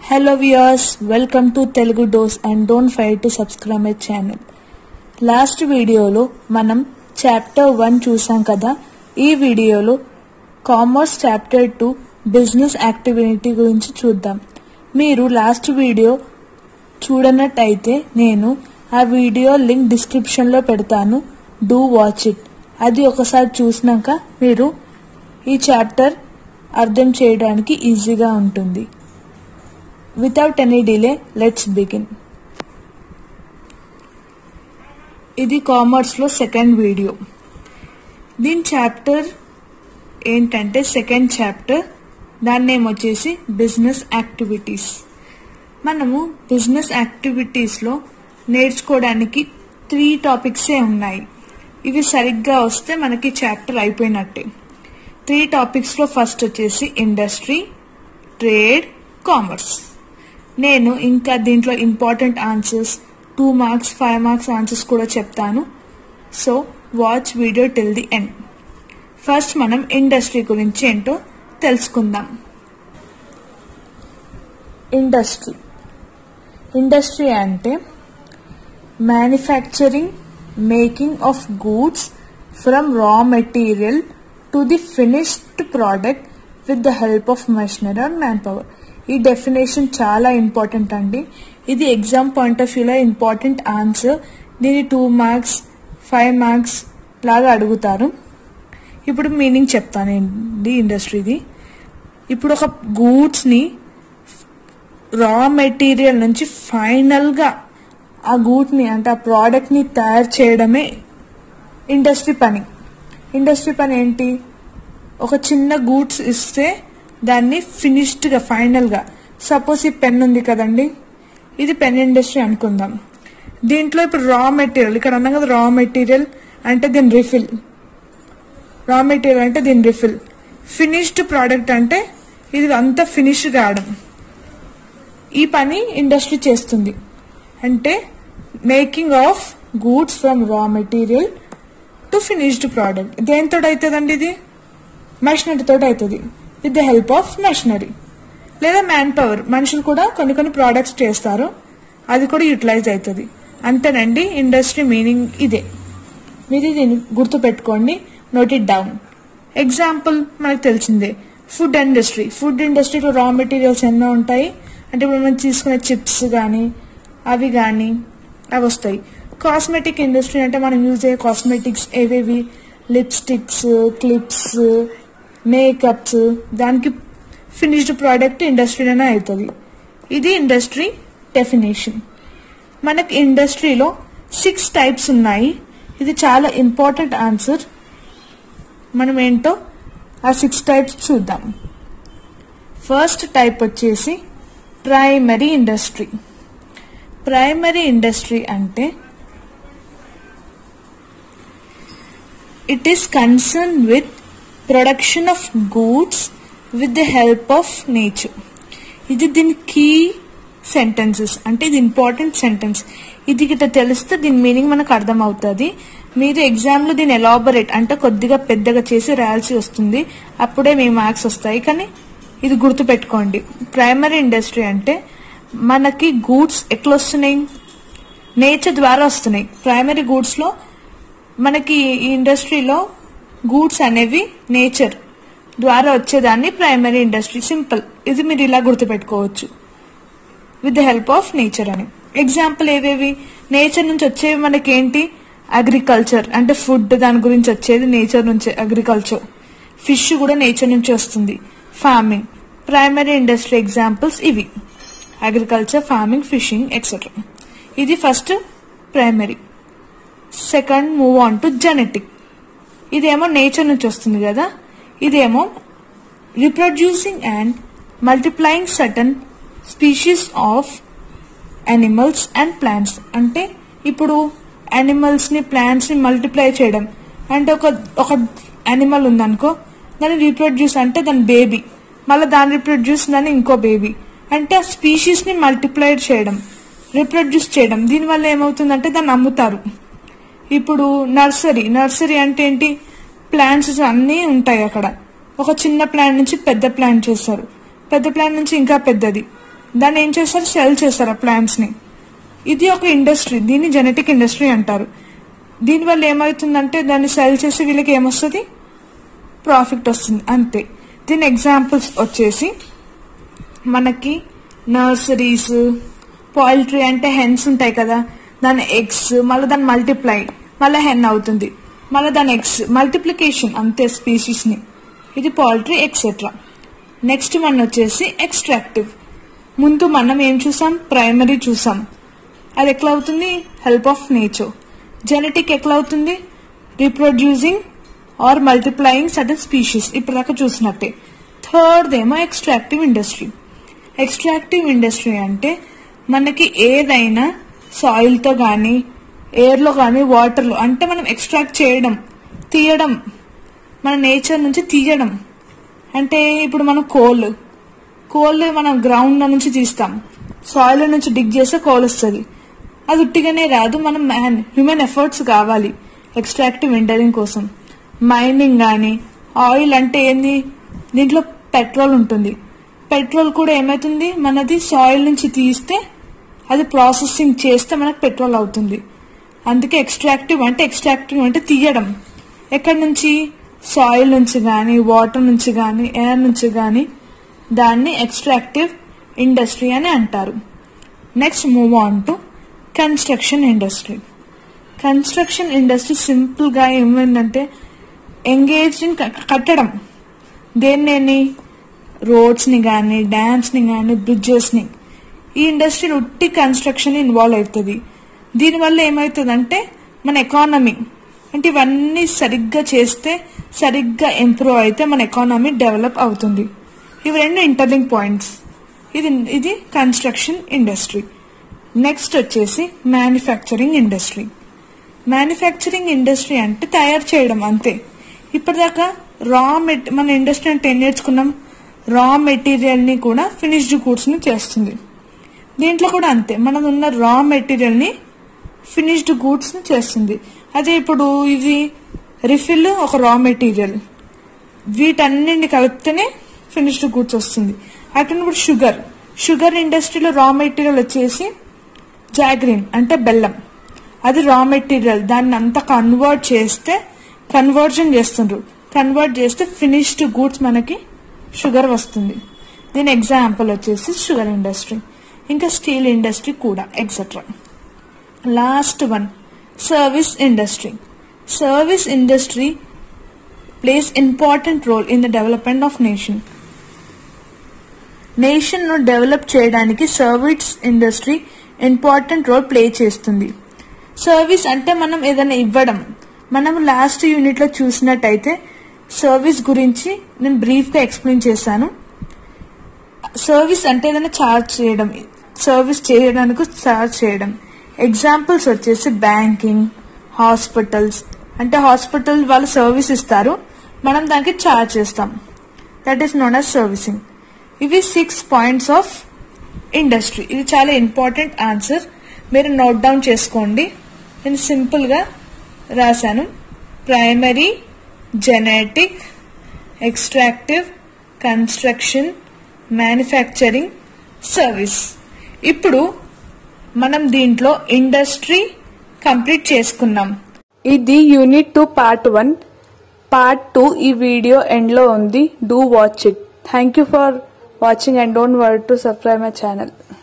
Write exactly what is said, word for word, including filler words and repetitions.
Hello viewers, welcome to Telugu Dose and don't forget to subscribe my channel. Last video lo manam chapter one chusam kada. Ee video lo commerce chapter two business activity gurinchi chuddam. Meeru last video చూడనట్టయితే నేను ఆ video link description లో పెడతాను. Do watch it. అది ఒకసారి చూసినాక మీరు ఈ chapter అర్థం చేయడానికి ఈజీగా ఉంటుంది. Without any delay, let's begin. ఇది కామర్స్ లో సెకండ్ వీడియో. దీని చాప్టర్ ఏంటంటే సెకండ్ చాప్టర్, దాని నేమ్ వచ్చేసి బిజినెస్ యాక్టివిటీస్. మనము బిజినెస్ యాక్టివిటీస్ లో నేర్చుకోవడానికి త్రీ టాపిక్సే ఉన్నాయి. ఇవి సరిగ్గా వస్తే మనకి చాప్టర్ అయిపోయినట్టే. త్రీ టాపిక్స్ లో ఫస్ట్ వచ్చేసి ఇండస్ట్రీ, ట్రేడ్, కామర్స్. నేను ఇంకా దీంట్లో important answers, two marks five marks answers కూడా చెప్తాను. So watch video till the end. First మనం ఇండస్ట్రీ గురించి ఏంటో తెలుసుకుందాం. ఇండస్ట్రీ ఇండస్ట్రీ అంటే manufacturing, making of goods from raw material to the finished product with the help of machinery and manpower. ఈ definition చాలా important అండి. ఇది exam point of వ్యూలో ఇంపార్టెంట్ ఆన్సర్. దీని టూ మార్క్స్ ఫైవ్ మార్క్స్ లాగా అడుగుతారు. ఇప్పుడు మీనింగ్ చెప్తానండి ఇండస్ట్రీది. ఇప్పుడు ఒక గూడ్స్ ని రా మెటీరియల్ నుంచి ఫైనల్ గా ఆ గూడ్ ని అంటే ఆ ప్రోడక్ట్ ని తయారు చేయడమే ఇండస్ట్రీ పని. ఇండస్ట్రీ పని ఏంటి? ఒక చిన్న గూడ్స్ ఇస్తే దాన్ని ఫినిష్డ్ గా ఫైనల్ గా, సపోజ్ ఈ పెన్ ఉంది కదండి, ఇది పెన్ ఇండస్ట్రీ అనుకుందాం. దీంట్లో ఇప్పుడు రా మెటీరియల్, ఇక్కడ అన్నాం కదా రా మెటీరియల్ అంటే దీని రిఫిల్, రా మెటీరియల్ అంటే దీని రిఫిల్, ఫినిష్డ్ ప్రోడక్ట్ అంటే ఇది అంతా ఫినిష్ కావడం. ఈ పని ఇండస్ట్రీ చేస్తుంది. అంటే making of goods from raw material to finished product. దేనితో అవుతుందండి? ఇది మెషినరీ తోటి అవుతుంది, with the help of machinery లేదా మ్యాన్ పవర్. మనుషులు కూడా కొన్ని కొన్ని ప్రోడక్ట్స్ చేస్తారు, అది కూడా యూటిలైజ్ అవుతుంది. అంతేనండి ఇండస్ట్రీ మీనింగ్ ఇదే. మీరు దీన్ని గుర్తు పెట్టుకోండి, నోట్ ఇట్ డౌన్. ఎగ్జాంపుల్ మనకు తెలిసిందే ఫుడ్ ఇండస్ట్రీ. ఫుడ్ ఇండస్ట్రీలో రా మెటీరియల్స్ ఎన్నో ఉంటాయి. అంటే ఇప్పుడు మనం తీసుకునే చిప్స్ కానీ అవి కానీ అవి వస్తాయి. కాస్మెటిక్ ఇండస్ట్రీ అంటే మనం యూజ్ అయ్యే కాస్మెటిక్స్ ఏవేవి, లిప్స్టిక్స్, క్లిప్స్, మేకప్స్, దానికి ఫినిష్డ్ ప్రోడక్ట్ ఇండస్ట్రీలోనే అవుతుంది. ఇది ఇండస్ట్రీ డెఫినేషన్. మనకి ఇండస్ట్రీలో సిక్స్ టైప్స్ ఉన్నాయి. ఇది చాలా ఇంపార్టెంట్ ఆన్సర్. మనం ఏంటో ఆ సిక్స్ టైప్స్ చూద్దాం. ఫస్ట్ టైప్ వచ్చేసి ప్రైమరీ ఇండస్ట్రీ. ప్రైమరీ ఇండస్ట్రీ అంటే it is concern with production of goods with the help of nature. ఇది దీని కీ సెంటెన్సెస్, అంటే ఇది ఇంపార్టెంట్ సెంటెన్స్. ఇది గిట్ట తెలిస్తే దీని మీనింగ్ మనకు అర్థం అవుతుంది. మీరు ఎగ్జామ్ లో దీన్ని ఎలాబొరేట్ అంటే కొద్దిగా పెద్దగా చేసి రాయాల్సి వస్తుంది, అప్పుడే మీ మార్క్స్ వస్తాయి. కానీ ఇది గుర్తు పెట్టుకోండి. ప్రైమరీ ఇండస్ట్రీ అంటే మనకి గూడ్స్ ఎట్లా వస్తున్నాయి? నేచర్ ద్వారా వస్తున్నాయి. ప్రైమరీ గూడ్స్ లో మనకి ఈ ఇండస్ట్రీలో గూడ్స్ అనేవి నేచర్ ద్వారా వచ్చేదాన్ని ప్రైమరీ ఇండస్ట్రీ. సింపుల్. ఇది మీరు ఇలా గుర్తుపెట్టుకోవచ్చు, with the help of nature అని. ఎగ్జాంపుల్ ఏవేవి? నేచర్ నుంచి వచ్చేవి మనకేంటి? అగ్రికల్చర్ అంటే ఫుడ్, దాని గురించి వచ్చేది నేచర్ నుంచి అగ్రికల్చర్. ఫిష్ కూడా నేచర్ నుంచి వస్తుంది. ఫార్మింగ్, ప్రైమరీ ఇండస్ట్రీ ఎగ్జాంపుల్స్ ఇవి. Agriculture, farming, fishing etcetera. ఇది first primary. Second move on to genetic. ఇదేమో నేచర్ నుంచి వస్తుంది కదా. ఇదేమో reproducing and multiplying certain species of animals and plants. అంటే ఇప్పుడు యానిమల్స్ ని ప్లాంట్స్ ని మల్టిప్లై చేయడం. అంటే ఒక ఒక యానిమల్ ఉందనుకో, దాన్ని రీప్రొడ్యూస్ అంటే దాని బేబీ, మళ్ళీ దాన్ని రీప్రొడ్యూస్ దాన్ని ఇంకో బేబీ. అంటే ఆ స్పీషీస్ ని మల్టిప్లై చేయడం, రీప్రొడ్యూస్ చేయడం. దీనివల్ల ఏమవుతుందంటే దాన్ని అమ్ముతారు. ఇప్పుడు నర్సరీ, నర్సరీ అంటే ఏంటి? ప్లాంట్స్ అన్నీ ఉంటాయి అక్కడ. ఒక చిన్న ప్లాంట్ నుంచి పెద్ద ప్లాంట్ చేస్తారు, పెద్ద ప్లాంట్ నుంచి ఇంకా పెద్దది, దాన్ని ఏం చేస్తారు, సెల్ చేస్తారు ఆ ప్లాంట్స్ ని. ఇది ఒక ఇండస్ట్రీ, దీన్ని జెనెటిక్ ఇండస్ట్రీ అంటారు. దీనివల్ల ఏమవుతుందంటే దాన్ని సెల్ చేసి వీళ్ళకి ఏమొస్తుంది, ప్రాఫిట్ వస్తుంది అంతే. దీని ఎగ్జాంపుల్స్ వచ్చేసి మనకి నర్సరీస్, పౌల్ట్రీ అంటే హెన్స్ ఉంటాయి కదా, దాని ఎగ్స్, మళ్ళీ దాని మల్టిప్లై, మళ్ళీ హెన్ అవుతుంది, మళ్ళీ దాని ఎగ్స్, మల్టిప్లికేషన్ అంతే స్పీషీస్ ని. ఇది పౌల్ట్రీ ఎక్సెట్రా. నెక్స్ట్ వన్ వచ్చేసి ఎక్స్ట్రాక్టివ్. ముందు మనం ఏం చూసాం, ప్రైమరీ చూసాం, అది ఎట్లా అవుతుంది, హెల్ప్ ఆఫ్ నేచర్. జెనెటిక్ ఎట్లా అవుతుంది, reproducing or multiplying certain species, ఇప్పుడు దాకా చూసినట్టే. థర్డ్ ఏమో ఎక్స్ట్రాక్టివ్ ఇండస్ట్రీ. ఎక్స్ట్రాక్టివ్ ఇండస్ట్రీ అంటే మనకి ఏదైనా సాయిల్ తో గానీ, ఎయిర్ లో గానీ, వాటర్ లో, అంటే మనం ఎక్స్ట్రాక్ట్ చేయడం, తీయడం, మన నేచర్ నుంచి తీయడం. అంటే ఇప్పుడు మనం కోల్ కోల్ మనం గ్రౌండ్ నుంచి తీస్తాం, సాయిల్ నుంచి డిగ్ చేస్తే కోల్ వస్తుంది. అది ఉట్టిగానే రాదు, మనం మ్యాన్ హ్యూమన్ ఎఫర్ట్స్ కావాలి ఎక్స్ట్రాక్టివ్ ఇండస్ట్రీ కోసం. మైనింగ్ గానీ, ఆయిల్ అంటే ఏంది, దీంట్లో పెట్రోల్ ఉంటుంది. పెట్రోల్ కూడా ఏమైతుంది, మనది సాయిల్ నుంచి తీస్తే అది ప్రాసెసింగ్ చేస్తే మనకు పెట్రోల్ అవుతుంది. అందుకే ఎక్స్ట్రాక్టివ్ అంటే ఎక్స్ట్రాక్టివ్ అంటే తీయడం. ఎక్కడి నుంచి, సాయిల్ నుంచి గానీ, వాటర్ నుంచి గానీ, ఎయిర్ నుంచి గానీ, దాన్ని ఎక్స్ట్రాక్టివ్ ఇండస్ట్రీ అని అంటారు. Next move on to construction industry. Construction industry simple గా ఏమైందంటే ఎంగేజ్ ఇన్ కట్టడం. దేన్ని, రోడ్స్ ని గానీ, డ్యామ్స్ ని గానీ, బ్రిడ్జెస్ ని. ఈ ఇండస్ట్రీ ఉట్టి కన్స్ట్రక్షన్ ఇన్వాల్వ్ అవుతుంది. దీనివల్ల ఏమవుతుందంటే మన ఎకానమీ, అంటే ఇవన్నీ సరిగ్గా చేస్తే, సరిగ్గా ఇంప్రూవ్ అయితే మన ఎకానమీ డెవలప్ అవుతుంది. ఇవి రెండు ఇంటర్లింక్ పాయింట్స్. ఇది ఇది కన్స్ట్రక్షన్ ఇండస్ట్రీ. నెక్స్ట్ వచ్చేసి మ్యానుఫ్యాక్చరింగ్ ఇండస్ట్రీ. మ్యానుఫ్యాక్చరింగ్ ఇండస్ట్రీ అంటే తయారు చేయడం అంతే. ఇప్పటిదాకా రా మెట్ మన ఇండస్ట్రీ అంటే ఏం నేర్చుకున్నాం, రా మెటీరియల్ ని కూడా ఫినిష్డ్ గూడ్స్ ని చేస్తుంది. దీంట్లో కూడా అంతే, మనది ఉన్న రా మెటీరియల్ ని ఫినిష్డ్ గూడ్స్ ని చేస్తుంది. అదే ఇప్పుడు ఇది రిఫిల్ ఒక రా మెటీరియల్, వీటన్నింటిని కలిపితేనే ఫినిష్డ్ గూడ్స్ వస్తుంది. అట్లా ఇప్పుడు షుగర్ షుగర్ ఇండస్ట్రీలో రా మెటీరియల్ వచ్చేసి జాగ్రీన్ అంటే బెల్లం, అది రా మెటీరియల్. దాన్ని అంతా కన్వర్ట్ చేస్తే, కన్వర్జన్ చేస్తుండ్రు, కన్వర్ట్ చేస్తే ఫినిష్డ్ గూడ్స్ మనకి షుగర్ వస్తుంది. దీని ఎగ్జాంపుల్ వచ్చేసి షుగర్ ఇండస్ట్రీ. ఇంకా స్టీల్ ఇండస్ట్రీ కూడా etcetera. Last one service industry. Service industry plays important role in the development of nation. Nation ను డెవలప్ చేయడానికి service industry important role play చేస్తుంది. సర్వీస్ అంటే మనం ఏదైనా ఇవ్వడం. మనం లాస్ట్ యూనిట్ లో చూసినట్టయితే సర్వీస్ గురించి నేను బ్రీఫ్ గా ఎక్స్ప్లెయిన్ చేశాను. సర్వీస్ అంటే ఏదైనా చార్జ్ చేయడం, సర్వీస్ చేయడానికి చార్జ్ చేయడం. ఎగ్జాంపుల్స్ వచ్చేసి బ్యాంకింగ్, హాస్పిటల్స్. అంటే హాస్పిటల్ వాళ్ళు సర్వీస్ ఇస్తారు, మనం దానికి చార్జ్ చేస్తాం, that is known as servicing. ఇవి సిక్స్ పాయింట్స్ ఆఫ్ ఇండస్ట్రీ. ఇది చాలా ఇంపార్టెంట్ ఆన్సర్, మీరు నోట్ డౌన్ చేసుకోండి. నేను సింపుల్ గా రాశాను. Primary, genetic, extractive, construction, manufacturing, service. ఇప్పుడు మనం దీంట్లో ఇండస్ట్రీ కంప్లీట్ చేసుకున్నాం. ఇది unit two part one. Part two ఈ వీడియో ఎండ్ లో ఉంది. Do watch it. Thank you for watching and don't forget to subscribe my channel.